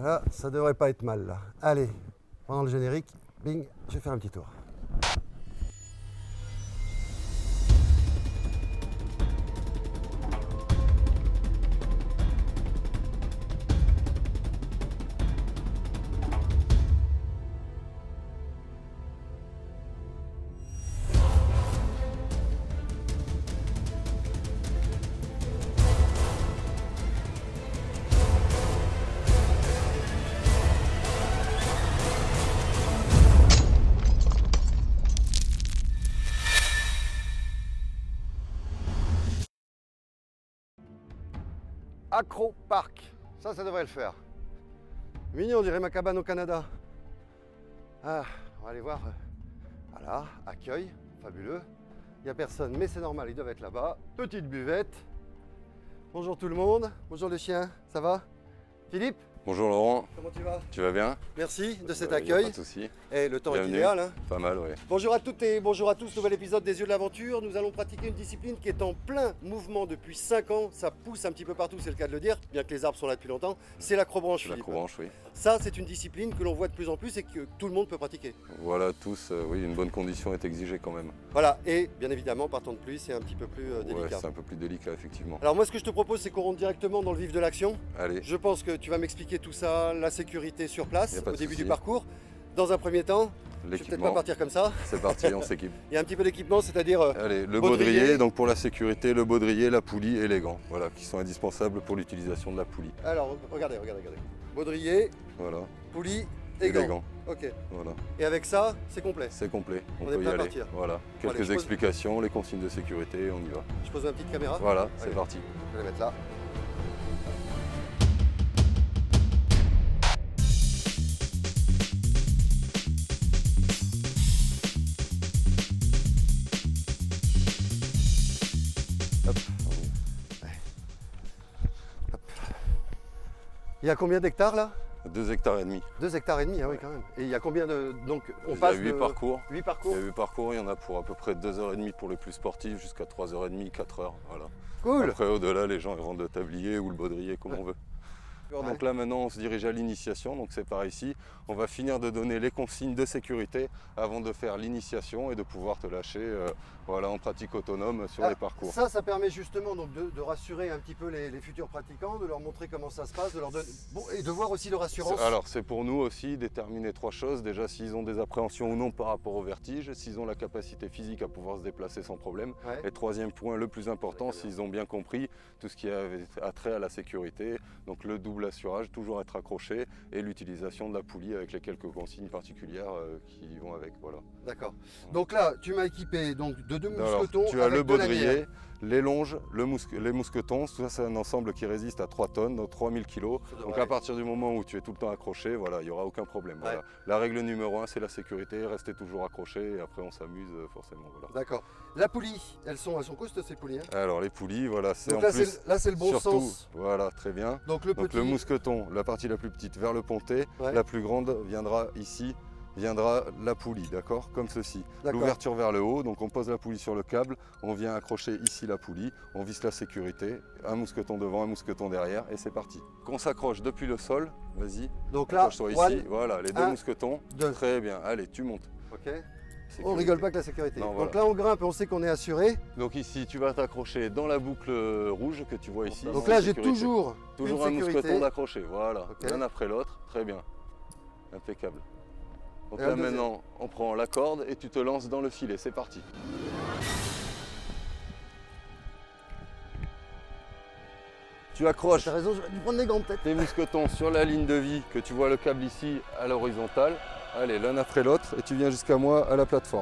Voilà, ça devrait pas être mal là. Allez, pendant le générique, bing, je vais faire un petit tour. Acro Park, ça devrait le faire. Mignon, on dirait ma cabane au Canada. Ah, on va aller voir. Voilà, accueil, fabuleux. Il n'y a personne, mais c'est normal, ils doivent être là-bas. Petite buvette. Bonjour tout le monde. Bonjour les chiens, ça va? Philippe? Bonjour Laurent. Comment tu vas? Tu vas bien? Merci de cet accueil. Pas de souci. Et le temps Bienvenue. est idéal. Hein. Pas mal, oui. Bonjour à toutes et bonjour à tous, nouvel épisode des Yeux de l'Aventure. Nous allons pratiquer une discipline qui est en plein mouvement depuis 5 ans. Ça pousse un petit peu partout, c'est le cas de le dire, bien que les arbres sont là depuis longtemps. C'est l'acrobranche, Philippe. L'acrobranche, oui. Ça, c'est une discipline que l'on voit de plus en plus et que tout le monde peut pratiquer. Voilà, tous, oui, une bonne condition est exigée quand même. Voilà, et bien évidemment, par temps de pluie, c'est un petit peu plus Ouais, délicat. c'est un peu plus délicat, effectivement. Alors moi, ce que je te propose, c'est qu'on rentre directement dans le vif de l'action. Allez, Je pense que tu vas m'expliquer tout ça, la sécurité sur Y place, a pas au de début souci. du parcours. Dans un premier temps, je vais peut-être pas l'équipement, partir comme ça. c'est parti, on s'équipe. Il y a un petit peu d'équipement, c'est-à-dire Allez, le baudrier. baudrier, donc pour la sécurité, le baudrier, la poulie et les gants, voilà, qui sont indispensables pour l'utilisation de la poulie. Alors, regardez. Baudrier, Voilà, poulie et et les gants. gants, Ok. voilà, Et avec ça, c'est complet. c'est complet, on On est peut y prêt à aller. partir. Voilà, Allez, quelques je pose- explications, les consignes de sécurité, on y va. Je pose ma petite caméra. Voilà, c'est Allez. parti. Je vais la mettre là. Hop. Ouais. Hop. Il y a combien d'hectares là? 2 hectares et demi. 2 hectares et demi, ah oui quand même. Et il y a combien de... Donc on Il y a passe 8 de... parcours. 8 Il parcours. y a 8 parcours, il y en a pour à peu près 2h30 pour les plus sportifs, jusqu'à 3h30, 4h. Voilà. Cool. Après, au-delà, les gens ils rentrent le tablier ou le baudrier comme on veut. Ouais. Donc là, maintenant, on se dirige à l'initiation. Donc c'est par ici. On va finir de donner les consignes de sécurité avant de faire l'initiation et de pouvoir te lâcher voilà, en pratique autonome sur les parcours. Ça permet justement donc de rassurer un petit peu les futurs pratiquants, de leur montrer comment ça se passe, de leur donner... bon, et de voir aussi leur assurance. Alors c'est pour nous aussi déterminer 3 choses. Déjà, s'ils ont des appréhensions ou non par rapport au vertige, s'ils ont la capacité physique à pouvoir se déplacer sans problème. Ouais. Et troisième point, le plus important, s'ils ont bien compris tout ce qui a trait à la sécurité, donc le double assurage, toujours être accroché, et l'utilisation de la poulie avec les quelques consignes particulières qui vont avec. Voilà. D'accord. Donc là, tu m'as équipé donc, de 2 Alors, mousquetons tu as avec le de lanières. baudrier, les longes, les mousquetons, tout ça c'est un ensemble qui résiste à 3 tonnes, donc 3000 kg. Ça Donc devrait à partir du moment où tu es tout le temps accroché, voilà, il n'y aura aucun problème. Voilà. Ouais. La règle numéro 1, c'est la sécurité, rester toujours accroché et après on s'amuse forcément. Voilà. D'accord. La poulie, elles sont costaudes ces poulies. Hein. Alors les poulies, voilà, c'est Donc en là, plus c'est le bon surtout, sens. voilà, très bien. Donc le Donc petit. le mousqueton, la partie la plus petite vers le pontet, Ouais. la plus grande viendra ici, viendra la poulie, d'accord? Comme ceci. D'accord. L'ouverture vers le haut, donc on pose la poulie sur le câble, on vient accrocher ici la poulie, on visse la sécurité, un mousqueton devant, un mousqueton derrière et c'est parti. Qu'on s'accroche depuis le sol, vas-y, Donc là, accroche-toi one, ici, voilà, les 2 un, mousquetons, 2. très bien, allez, tu montes. Ok. Sécurité. On rigole pas avec la sécurité. Non, Donc voilà. là, on grimpe et on sait qu'on est assuré. Donc ici, tu vas t'accrocher dans la boucle rouge que tu vois ici. Donc en là, j'ai sécurité. toujours Toujours une un sécurité. mousqueton d'accroché, voilà, Ok. l'un après l'autre, très bien, impeccable. Donc Et là un deuxième. maintenant, on prend la corde et tu te lances dans le filet, c'est parti. Tu accroches T'as raison, j'aurais dû prendre les gants peut-être. tes mousquetons sur la ligne de vie, que tu vois le câble ici à l'horizontale. Allez, l'un après l'autre et tu viens jusqu'à moi à la plateforme.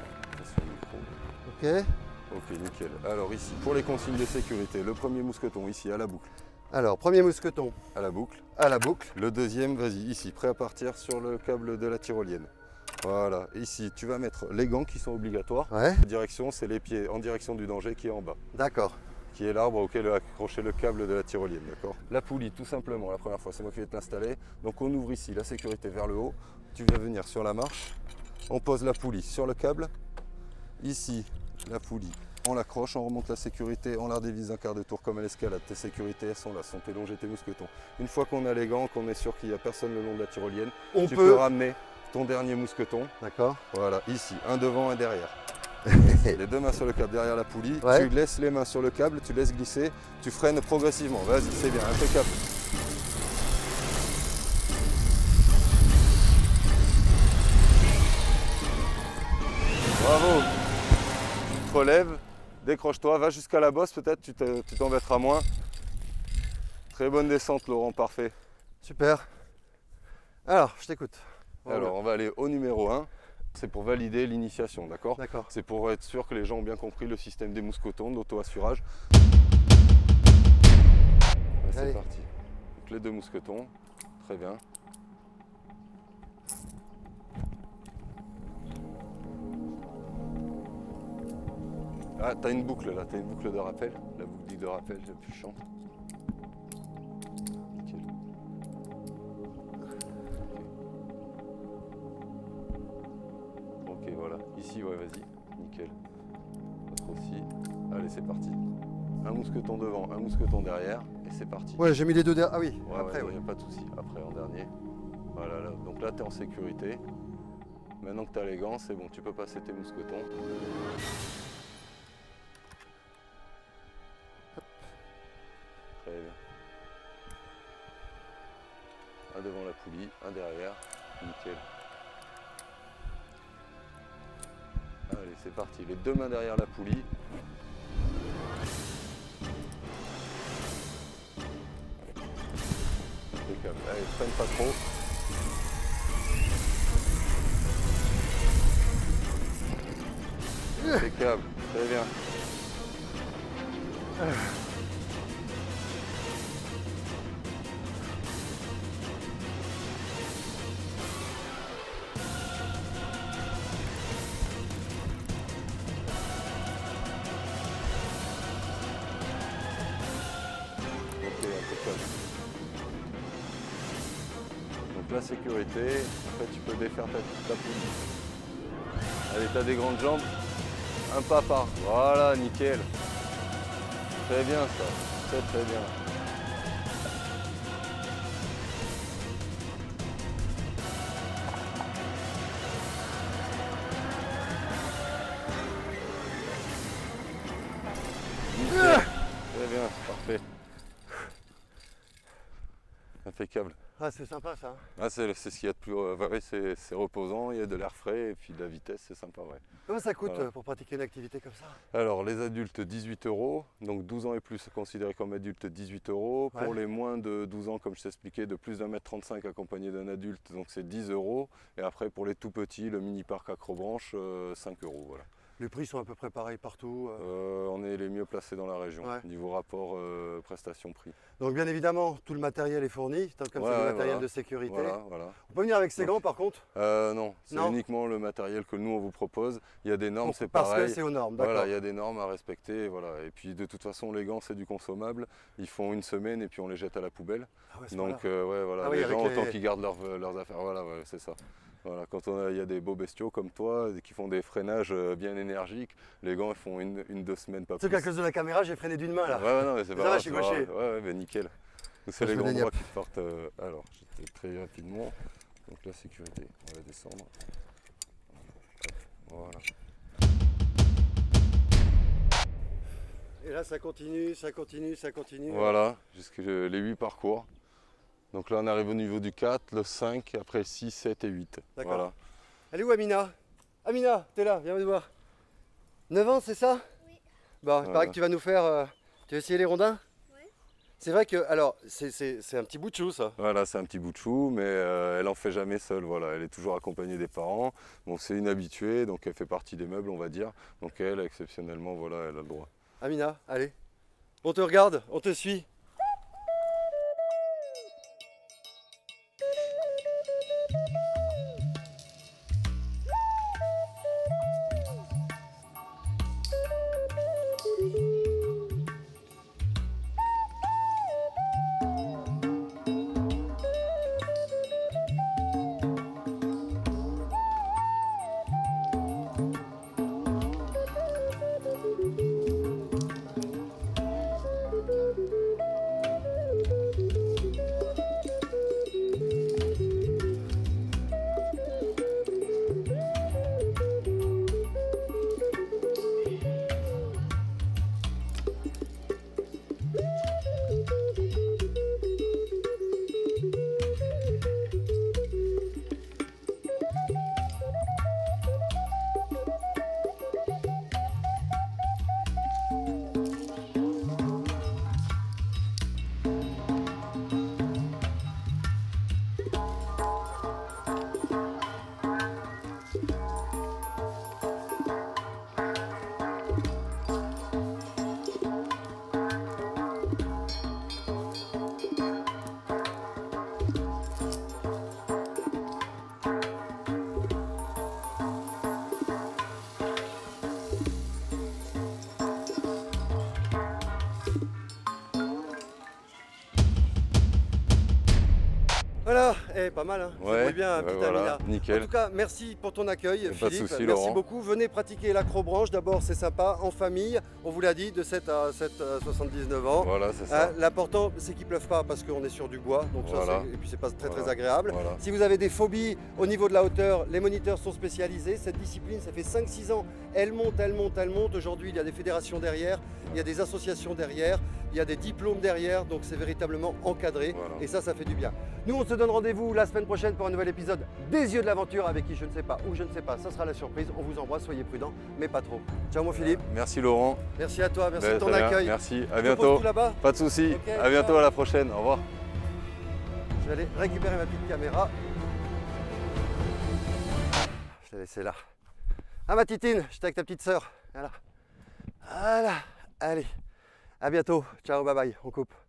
Ok. Ok, nickel. Alors ici, pour les consignes de sécurité, le premier mousqueton ici à la boucle. Alors, premier mousqueton À la boucle. à la boucle. Le deuxième, vas-y, ici, prêt à partir sur le câble de la tyrolienne. Voilà, ici, tu vas mettre les gants qui sont obligatoires. Ouais. La direction, c'est les pieds en direction du danger qui est en bas, D'accord. qui est l'arbre auquel est accroché le câble de la tyrolienne, d'accord? La poulie, tout simplement, la première fois, c'est moi qui vais te l'installer. Donc on ouvre ici la sécurité vers le haut. Tu viens venir sur la marche. On pose la poulie sur le câble. Ici, la poulie on l'accroche, on remonte la sécurité, on la dévisse d'un quart de tour comme à l'escalade. Tes sécurités, elles sont là, sont tes longes et tes mousquetons. Une fois qu'on a les gants, qu'on est sûr qu'il n'y a personne le long de la tyrolienne, tu peux ramener ton dernier mousqueton. D'accord. Voilà, ici, un devant, un derrière. Les deux mains sur le câble derrière la poulie, tu laisses les mains sur le câble, tu laisses glisser, tu freines progressivement. Vas-y, c'est bien, impeccable. Bravo. Tu te relèves, décroche-toi, va jusqu'à la bosse, peut-être tu t'embêteras moins. Très bonne descente, Laurent, parfait. Super. Alors, je t'écoute. Alors, on va aller au numéro 1. C'est pour valider l'initiation, d'accord? D'accord. C'est pour être sûr que les gens ont bien compris le système des mousquetons, d'auto-assurage. C'est parti. Donc, les deux mousquetons, très bien. Ah, t'as une boucle là, t'as une boucle de rappel. La boucle de rappel, j'ai plus chante. Nickel. Ok, voilà. Ici, ouais, vas-y. Nickel. L'autre aussi. Allez, c'est parti. Un mousqueton devant, un mousqueton derrière, et c'est parti. Ouais, j'ai mis les deux derrière. Ah oui, ouais, après, il n'y a pas de souci. Après, en dernier. Voilà, là. Donc là, tu es en sécurité. Maintenant que tu as les gants, c'est bon, tu peux passer tes mousquetons. Très bien. Un devant la poulie, un derrière. Nickel. Allez, c'est parti. Les deux mains derrière la poulie. Impeccable. Allez, freine pas trop. Impeccable, très bien. Donc la sécurité, en fait tu peux défaire ta poulie. Allez, tu as des grandes jambes, un pas par. Voilà, nickel. Très bien ça, très très bien. Nickel. Très bien, parfait. Impeccable. Ah, c'est sympa ça. Ah, c'est ce qu'il y a de plus. C'est reposant, il y a de l'air frais et puis de la vitesse, c'est sympa. Ouais. Comment ça coûte pour pratiquer une activité comme ça? Alors, les adultes 18 €, donc 12 ans et plus considérés comme adultes 18 €. Pour les moins de 12 ans, comme je t'expliquais, de plus d'1,35 m accompagné d'un adulte, donc c'est 10 €. Et après, pour les tout petits, le mini parc Acrobranche, 5 €. Voilà. Les prix sont à peu près pareils partout. On est les mieux placés dans la région, niveau rapport prestation-prix. Donc bien évidemment, tout le matériel est fourni, comme c'est du matériel de sécurité. Voilà. On peut venir avec ses gants par contre? Non, c'est uniquement le matériel que nous on vous propose. Il y a des normes, c'est pareil. Parce que c'est aux normes, d'accord. Voilà, il y a des normes à respecter. Voilà. Et puis de toute façon, les gants c'est du consommable. Ils font une semaine et puis on les jette à la poubelle. Ah ouais, donc voilà, les gens autant qu'ils gardent leurs affaires. Voilà, c'est ça. Voilà, quand il y a des beaux bestiaux comme toi qui font des freinages bien énergiques, les gants ils font une 2 semaines, pas plus. C'est qu'à cause de la caméra, j'ai freiné d'une main là. Ouais, non, mais c'est pas grave. Je suis gaucher. Ouais, mais nickel. C'est les grands bras qui partent. Alors, j'étais très rapidement. Donc la sécurité, on va descendre. Voilà. Et là, ça continue, ça continue, ça continue. Voilà, jusqu'à les 8 parcours. Donc là, on arrive au niveau du 4, le 5, après 6, 7 et 8. D'accord. Voilà. Elle est où Amina? Amina, t'es là, viens me voir. 9 ans, c'est ça? Oui. Bon, il paraît que tu vas nous faire... Tu vas essayer les rondins? Oui. C'est vrai que, alors, c'est un petit bout de chou ça. Voilà, c'est un petit bout de chou, mais elle en fait jamais seule. Voilà, elle est toujours accompagnée des parents. Bon, c'est une habituée, donc elle fait partie des meubles, on va dire. Donc elle, exceptionnellement, voilà, elle a le droit. Amina, allez. On te regarde, on te suit. pas mal, hein. Ça Ouais, brille bien, petit voilà, Amina. nickel. En tout cas, merci pour ton accueil, Pas de Philippe. souci, merci Laurent. beaucoup. Venez pratiquer l'acrobranche. D'abord, c'est sympa, en famille. On vous l'a dit, de 7 à 79 ans. Voilà, c'est ça. L'important, c'est qu'il ne pleuve pas parce qu'on est sur du bois. Donc Voilà. et puis, c'est pas très, Voilà. très agréable. Voilà. Si vous avez des phobies au niveau de la hauteur, les moniteurs sont spécialisés. Cette discipline, ça fait 5-6 ans. Elle monte, elle monte, elle monte. Aujourd'hui, il y a des fédérations derrière, il y a des associations derrière, il y a des diplômes derrière. Donc, c'est véritablement encadré. Voilà. Et ça fait du bien. Nous, on se donne rendez-vous la semaine prochaine pour un nouvel épisode des Yeux de l'aventure avec qui je ne sais pas, ou je ne sais pas. Ça sera la surprise. On vous embrasse, soyez prudents, mais pas trop. Ciao, mon Philippe. Merci, Laurent. Merci à toi, merci de ton Très bien, accueil. merci, à Je te pose bientôt. tout là-bas. Pas de souci. Ok, À bientôt, ciao. à la prochaine. Au revoir. Je vais aller récupérer ma petite caméra. Je l'ai laissée là. Ah, ma titine, j'étais avec ta petite sœur. Voilà. Voilà. Allez. À bientôt. Ciao, bye bye. On coupe.